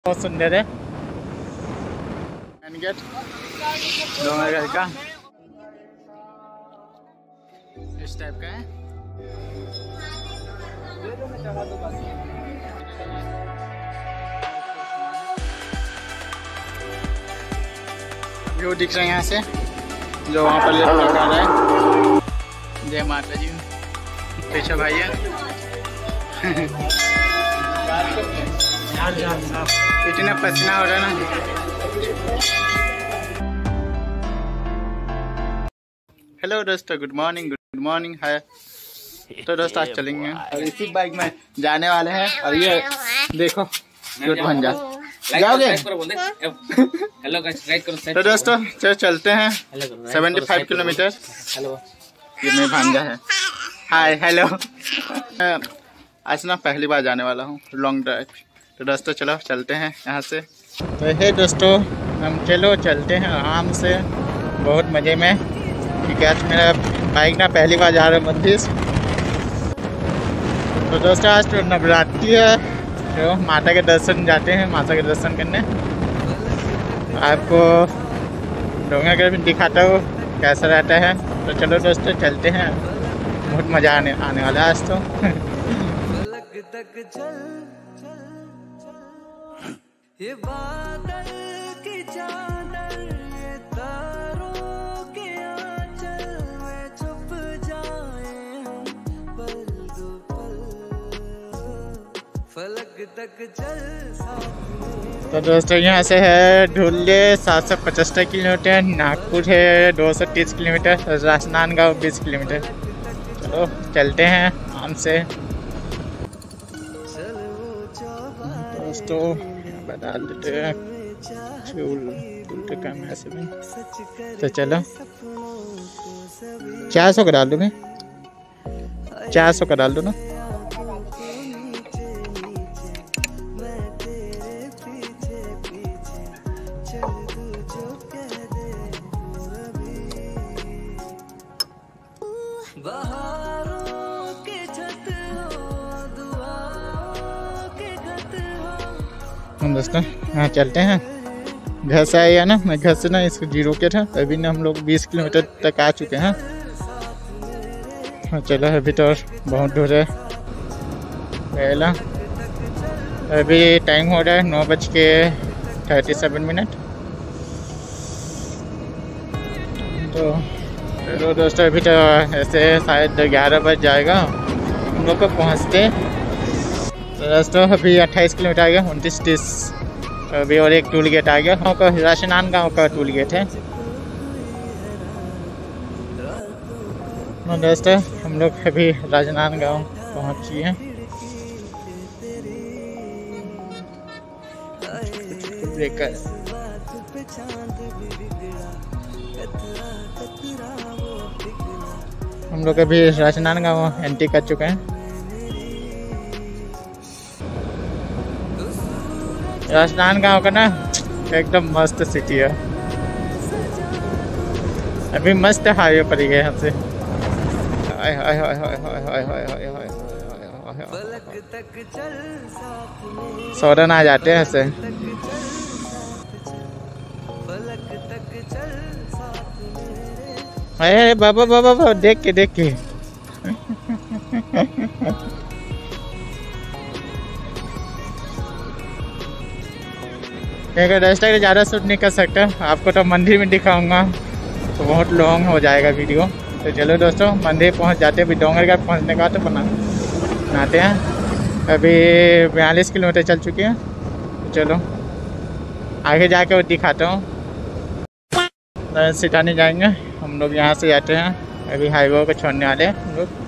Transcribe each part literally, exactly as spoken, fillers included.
बहुत सुंदर है गेट डोंगरगढ़ का, इस टाइप का है। व्यू दिख रहा है यहाँ से, जो वहाँ पर लिफ्ट लगा रहा है। जय माता जी। पीछे भाई है इतना पसीना हो रहा है ना। हेलो दोस्तों, गुड मॉर्निंग गुड मॉर्निंग है। तो दोस्तों आज चलेंगे और इसी बाइक में जाने वाले हैं। और ये देखो क्यूट बन जा जाओगे। तो दोस्तों चलो चलते हैं। सेवेंटी फाइव किलोमीटर ये मेरा भांजा है। Hi hello. आज ना पहली बार जाने वाला हूँ लॉन्ग ड्राइव। तो दोस्तों चलो चलते हैं यहाँ से। तो हे दोस्तों हम चलो चलते हैं आराम से, बहुत मज़े में। ठीक है, आज मेरा बाइक ना पहली बार जा रहा है मध्य। तो दोस्तों आज तो नवरात्रि है, तो माता के दर्शन जाते हैं, माता के दर्शन करने। आपको डोंगरगढ़ भी दिखाता हूँ कैसा रहता है। तो चलो दोस्तों चलते हैं, बहुत मज़ा आने आने वाला है आज तो। ये बादल की चादर, ये तारों के आंचल में छुप जाए हम पल दो पल, फलक तक चल साथ। तो दोस्तों यहाँ से है ढुल्ले सात सौ पचहत्तर किलोमीटर, नागपुर है दो सौ तीस किलोमीटर, राजनांदगांव बीस किलोमीटर। चलो चलते हैं आराम से दोस्तों। बता देते हैं उल्टे काम ऐसे में। तो चलो चार सौ का डाल दो, मैं चार सौ का डाल दो ना। हम दोस्तों यहाँ चलते हैं। घर से आए ना, मैं घर से ना इसको जीरो के था। अभी ना हम लोग बीस किलोमीटर तक आ चुके हैं। हाँ चलो अभी तो बहुत दूर है पहला। अभी टाइम हो रहा है नौ बज के थर्टी सेवन मिनट। तो चलो दोस्तों अभी तो ऐसे शायद ग्यारह बज जाएगा हम लोग को पहुँचते। तो दोस्तों अभी अट्ठाईस किलोमीटर आ गया, उनतीस तीस। अभी और एक टूल गेट आ गया, हम का राजनांदगांव का टूल गेट है। दोस्तों हम लोग अभी राजनांदगांव पहुँच गए हैं। ब्रेकर हम लोग अभी राजनांदगांव एंट्री कर चुके हैं। राजनांदगांव का ना एकदम मस्त सिटी है। अभी मस्त हाईवे पर ही गए हमसे। हाय हाय हाय हाय हाय हाय हाय हाय हाय सौरन आ जाते हैं ऐसे। अरे बाबा बाबा बाबा देख के देख के अगर रास्ता के ज़्यादा शूट नहीं कर सकता, आपको तो मंदिर में दिखाऊंगा तो बहुत लॉन्ग हो जाएगा वीडियो। तो चलो दोस्तों मंदिर पहुंच जाते हैं। अभी डोंगरगढ़ पहुंचने का तो बना बनाते हैं। अभी बयालीस किलोमीटर चल चुके हैं। तो चलो आगे जाके वो दिखाता हूँ। सिटानी जाएंगे हम लोग, यहाँ से जाते हैं। अभी हाईवे को छोड़ने वाले हैं हम लोग।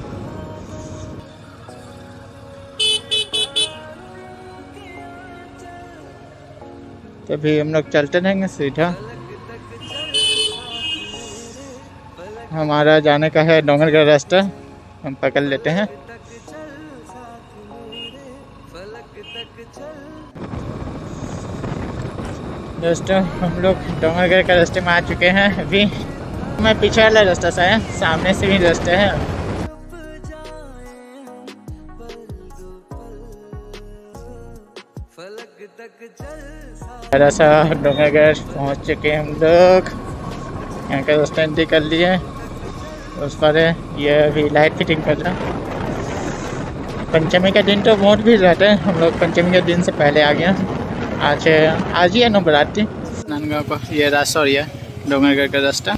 तभी हम लोग चलते रहेंगे सीधा। हमारा जाने का है डोंगरगढ़ रास्ता, हम पकड़ लेते हैं। दोस्तों हम लोग डोंगरगढ़ के रास्ते में आ चुके हैं। अभी मैं पीछे वाला रास्ता से है, सामने से भी रास्ते है। फलक तक सा डोंगरगढ़ पहुँच चुके हैं हम लोग। यहाँ का रास्ता एंट्री कर लिए। उस पर ये अभी लाइट फिटिंग कर रहा है। पंचमी का दिन तो बहुत भीड़ रहता है। हम लोग पंचमी के दिन से पहले आ गए। आज आज ही है नवरात्रि। नांदगांव को ये रास्ता और ये डोंगरगढ़ का रास्ता।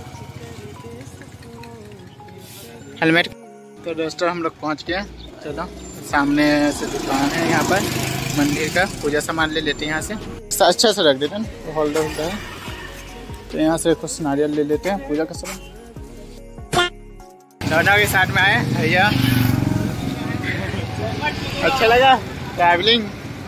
हेलमेट। तो दोस्तों हम लोग पहुँच गए। चलो सामने से दुकान है यहाँ पर मंदिर का। पूजा सामान ले लेते हैं यहाँ से। अच्छा से रख देते हैं तो होल्डर होता है। तो यहाँ से कुछ नारियल ले लेते हैं पूजा का सामान। दोनों के साथ में आए भैया। अच्छा लगा ट्रैवलिंग।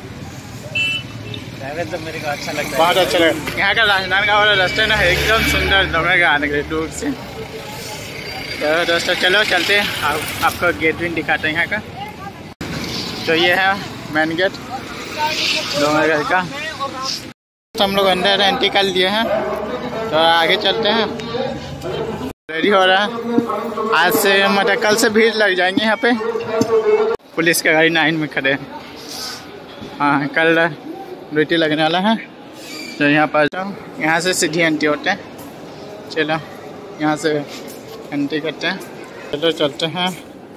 ट्रैवल तो मेरे को अच्छा लगता है। बहुत अच्छा लगा। यहाँ का नांदगांव वाला रास्ता ना एकदम सुंदर डोंगरगढ़ आने के लिए दूर से। तो दोस्तों चलो चलते हैं। आप, आपको गेट भी दिखाते हैं यहाँ का। तो ये है मेन गेट डोंगरगढ़ का। तो हम लोग अंदर एंट्री कर लिए हैं। तो आगे चलते हैं। रेडी हो रहा है। आज से मतलब कल से भीड़ लग जाएंगे यहाँ पे। पुलिस का गाड़ी नाइन में खड़े हैं। हाँ कल ड्यूटी लगने वाला है। तो यहाँ पर यहाँ से सीधी एंट्री होते हैं। चलो यहाँ से एंट्री करते हैं। चलो चलते हैं।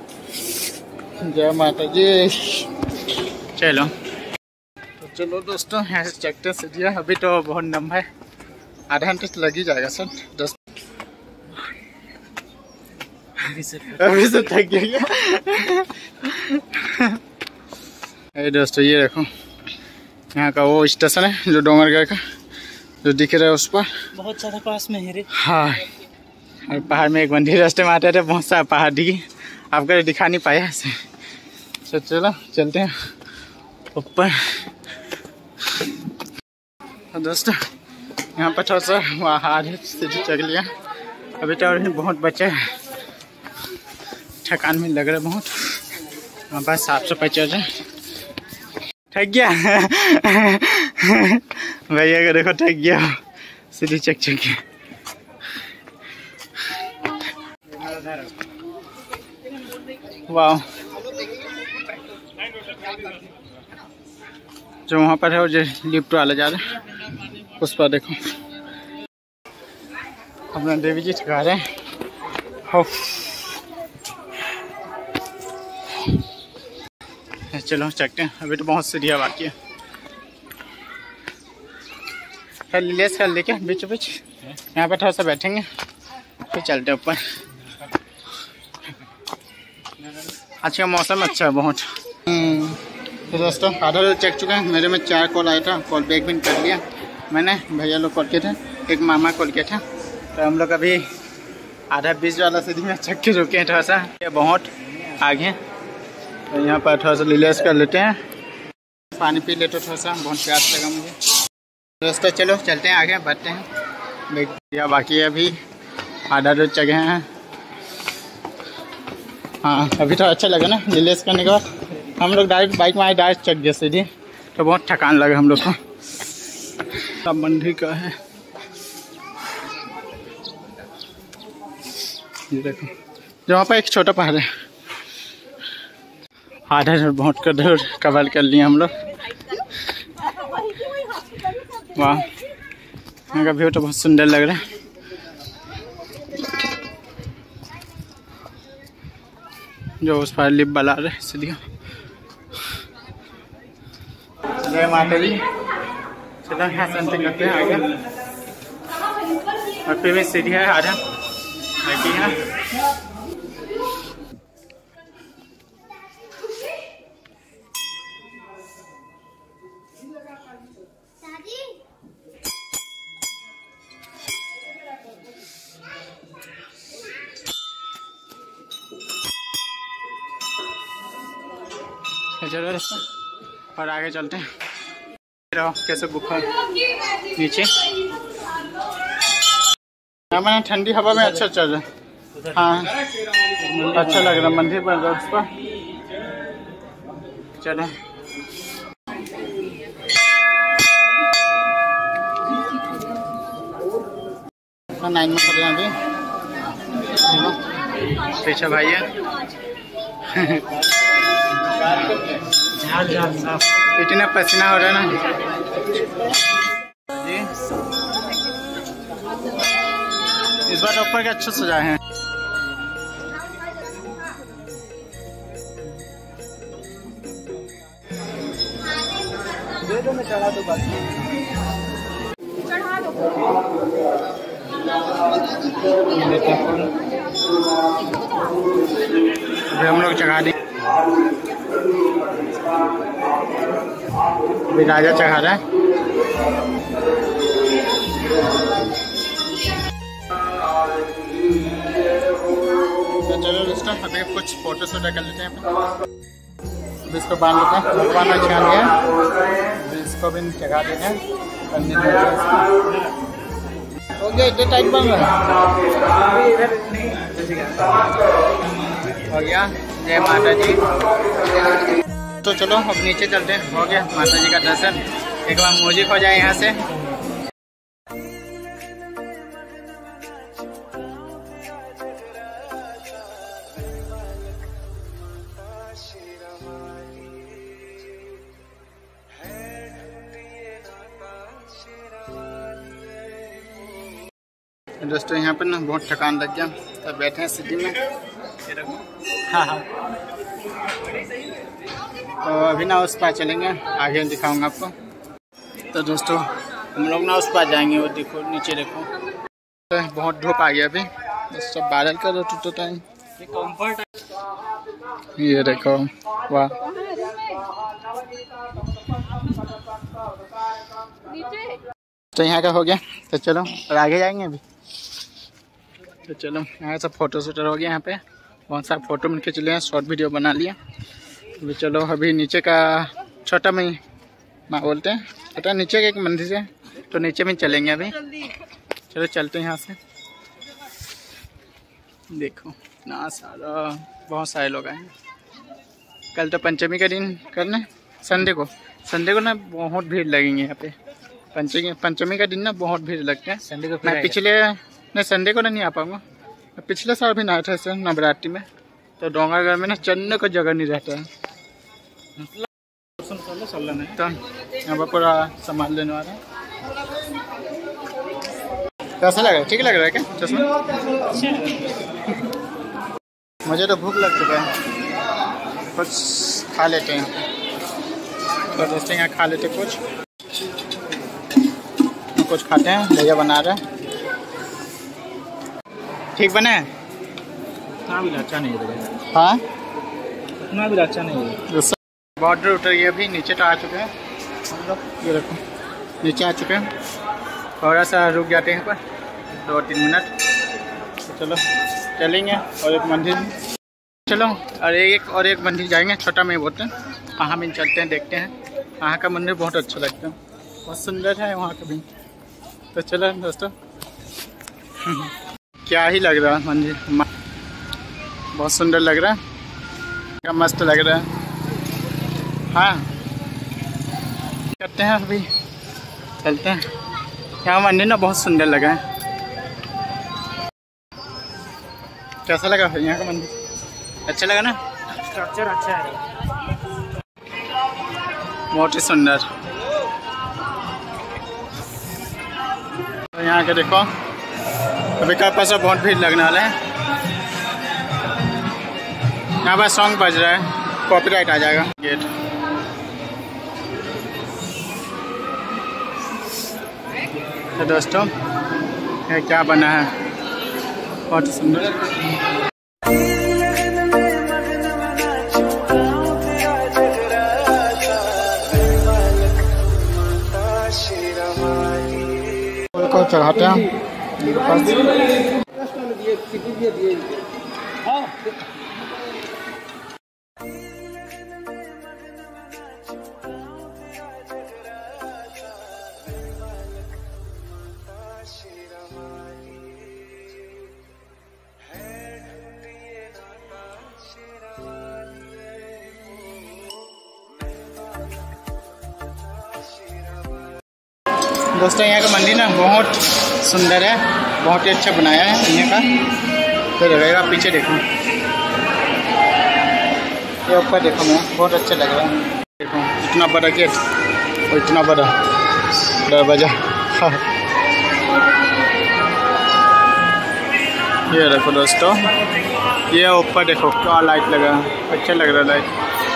जय माता जी। चलो तो चलो दोस्तों यहाँ से चलते सीधी। अभी तो बहुत लंबा है। आधा घंटे तो लग ही जाएगा सर। दस अभी से थक गया। अरे दोस्तों ये देखो यहाँ का वो स्टेशन है जो डोंगरगढ़ का जो दिख रहा है उस पर। बहुत ज़्यादा पास में है रे। हाँ और पहाड़ में एक मंदिर रास्ते में आते थे। बहुत सारा पहाड़ दिखी। आपको दिखा नहीं पाया ऐसे। तो चलो चलते हैं ऊपर। दोस्तों यहाँ पर थोड़ा सा वहाँ सीढ़ी चढ़ लिया। अभी तो और बहुत बचा है। थकान में लग रहा है बहुत। वहाँ पर साफ सफाई चल रहा है। थक गया भैया को देखो थक गया सीढ़ी चक चक के। वाह जो वहाँ पर है वो जो लिफ्ट वाला जा रहा है उस पर देखो अपना देवी जी चढ़ा रहे हैं। चलो चलते हैं। अभी तो बहुत सीढ़ियाँ बाकी है। फिर लेस कर लेके बीच बीच यहाँ पर थोड़ा सा बैठेंगे फिर चलते हैं ऊपर। आज का मौसम अच्छा है बहुत। तो दोस्तों आधा रोज चेक चुका है। मेरे में चार कॉल आया था। कॉल बैक भी कर लिया मैंने। भैया लोग कॉल किए थे। एक मामा कॉल किया था। तो हम लोग अभी आधा बीस वाला सीधी में चेक के रुके हैं। थोड़ा सा ये बहुत आगे। तो यहाँ पर थोड़ा सा रिलैक्स कर लेते हैं। पानी पी लेते थोड़ा सा। बहुत प्यास लगा मुझे। दोस्तों चलो चलते हैं आगे बढ़ते हैं। भैया बाकी अभी आधा रोज जगह हैं। हाँ अभी तो अच्छा लगा ना रिलैक्स करने के बाद। हम लोग डायरेक्ट बाइक में आए डायरेक्ट चक गए सीधे। तो बहुत थकान लगा हम लोग को। सब मंदिर का है ये देखो। जो वहाँ पर एक छोटा पहाड़ है। आधा बहुत कर कवर कर लिए हम लोग। वाह यहाँ का व्यू तो बहुत सुंदर लग रहा है। जो उस पर लिप बना रहे सीढ़ियाँ। जय माता जी। चलो यहाँ से अंतिम करते हैं आगे। और फिर भी सीढ़ियाँ है आधा बाकी है। चलो रास्ता पर आगे चलते हैं। रहो कैसे बुखार नीचे। मैंने ठंडी हवा में अच्छा चल रहा है। हाँ अच्छा लग रहा मंदिर पर रोड पर। चलो नाइन में खड़े अभी। पीछे भाई है इतना पसीना हो रहा है ना जी। इस बार ऊपर के अच्छे सजाए हैं। दे दो, मैं चढ़ा दो बस। चढ़ा दो। हम लोग चढ़ा दें। अभी राजा चढ़ा रहा है। तो चलो दोस्तों, अभी कुछ फोटो शूट कर लेते हैं। अभी इसको बांध लेते हैं। भगवान में छान गया, अभी इसको भी चढ़ा देते हैं। हो गया, इतना टाइट बन रहा है। हो गया। जय माता जी। तो चलो अब नीचे चलते हैं। हो गया माता जी का दर्शन। एक बार म्यूजिक हो जाए यहाँ से। दोस्तों यहाँ पर ना बहुत थकान लग गया, तो बैठे हैं सिटी में। हाँ हाँ। तो अभी ना उस पार चलेंगे, आगे दिखाऊंगा आपको। तो दोस्तों हम लोग ना उस पार जाएंगे। वो देखो नीचे देखो, तो बहुत धूप आ गया अभी। सब बादल का टूटता टाइम। ये देखो, वाह। तो यहाँ का हो गया। तो चलो और आगे जाएंगे अभी। तो चलो यहाँ सब फोटो शूटर हो गया। यहाँ पे बहुत सारा फोटो मिल के चले हैं, शॉर्ट वीडियो बना लिया। अभी चलो अभी नीचे का छोटा में माँ बोलते हैं, छोटा नीचे का एक मंदिर है, तो नीचे में चलेंगे अभी। चलो चलते हैं यहाँ से। देखो इतना सारा, बहुत सारे लोग आए। कल तो पंचमी का दिन, कल ना संडे को संडे को ना बहुत भीड़ लगेंगे यहाँ पे। पंचमी पंचमी का दिन ना बहुत भीड़ लगते हैं। संडे को मैं पिछले नहीं संडे को नहीं आ पाऊँगा। पिछले साल भी ना था सर नवरात्रि में, तो डोंगरगढ़ में ना चलने को जगह नहीं रहता है। तो यहाँ पर पूरा सामान लेने वाला है। कैसा लग रहा है? ठीक लग रहा है क्या चश्मा? मुझे तो भूख लग चुका है, कुछ खा लेते हैं। तो दोस्तों यहाँ खा लेते कुछ कुछ खाते हैं। भैया बना रहे हैं। ठीक बना है? इतना भी अच्छा नहीं है। हाँ इतना भी अच्छा नहीं है। बॉर्डर उतर गया, अभी नीचे तो आ चुके हैं हम लोग। ये देखो नीचे आ चुके हैं। थोड़ा सा रुक जाते हैं पर दो तीन मिनट। तो चलो चलेंगे और एक मंदिर, चलो और एक और एक मंदिर जाएंगे, छोटा में बोलते हैं। वहाँ भी चलते हैं, देखते हैं। वहाँ का मंदिर बहुत अच्छा लगता है, बहुत सुंदर है वहाँ का भी। तो चलो दोस्तों, क्या ही लग रहा है मंदिर, बहुत सुंदर लग रहा है, क्या मस्त लग रहा है। हाँ करते हैं अभी, चलते हैं। यहाँ मंदिर ना बहुत सुंदर लगा है। कैसा लगा फिर यहाँ का मंदिर? अच्छा लगा ना? स्ट्रक्चर अच्छा है, बहुत ही सुंदर। तो यहाँ के देखो अभी का पास बहुत भीड़ लगने वाला है। यहाँ पर सॉन्ग बज रहा है, कॉपीराइट आ जाएगा। गेट तो दोस्तों ये क्या बना है, बहुत सुंदर। को चढ़ाते हैं। दोस्तों यहाँ का मंदिर ना बहुत सुंदर है, बहुत ही अच्छा बनाया है यहाँ का। तो रहेगा पीछे देखो, ये ऊपर देखो, मैं बहुत अच्छा लग रहा है। देखो इतना बड़ा गेट और इतना बड़ा दरवाजा। ये देखो दोस्तों, ये ऊपर देखो क्या लाइट लगा, अच्छा लग रहा लाइट।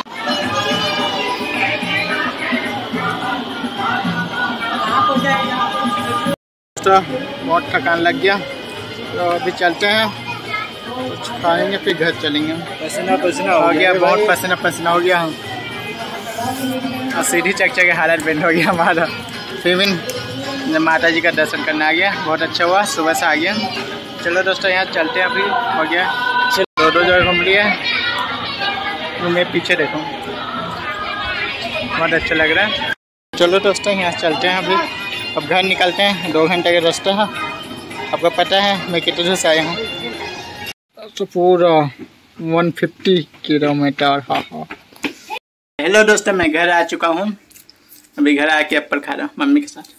दोस्तों बहुत थकान लग गया, तो अभी चलते हैं, कुछ खाएंगे फिर घर चलेंगे। पसीना पसीना हो गया, बहुत पसीना पसीना हो गया और सीढ़ी चक चक हालत बेंड हो गया हमारा। फिर भी माता जी का दर्शन करने आ गया, बहुत अच्छा हुआ, सुबह से आ गया। चलो दोस्तों यहाँ चलते हैं, अभी हो गया। चलो दो दो जगह घूम लिया, मैं पीछे देखो बहुत अच्छा लग रहा है। चलो दोस्तों यहाँ चलते हैं, अभी अब घर निकलते हैं, दो घंटे का रास्ता है। आपको पता है मैं कितने दूर से आया हूँ, तो पूरा एक सौ पचास किलोमीटर। हाँ हाँ। हेलो दोस्तों, मैं घर आ चुका हूँ, अभी घर आके एप्पल खा रहा हूँ मम्मी के साथ।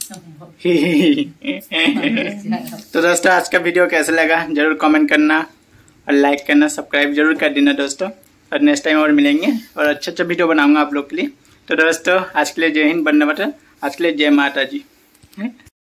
तो दोस्तों आज का वीडियो कैसा लगा जरूर कमेंट करना और लाइक करना, सब्सक्राइब जरूर कर देना दोस्तों। और नेक्स्ट टाइम और मिलेंगे और अच्छा अच्छा वीडियो बनाऊंगा आप लोग के लिए। तो दोस्तों आज के लिए जय हिंद, वंदे मातरम। आज के लिए जय माता जी।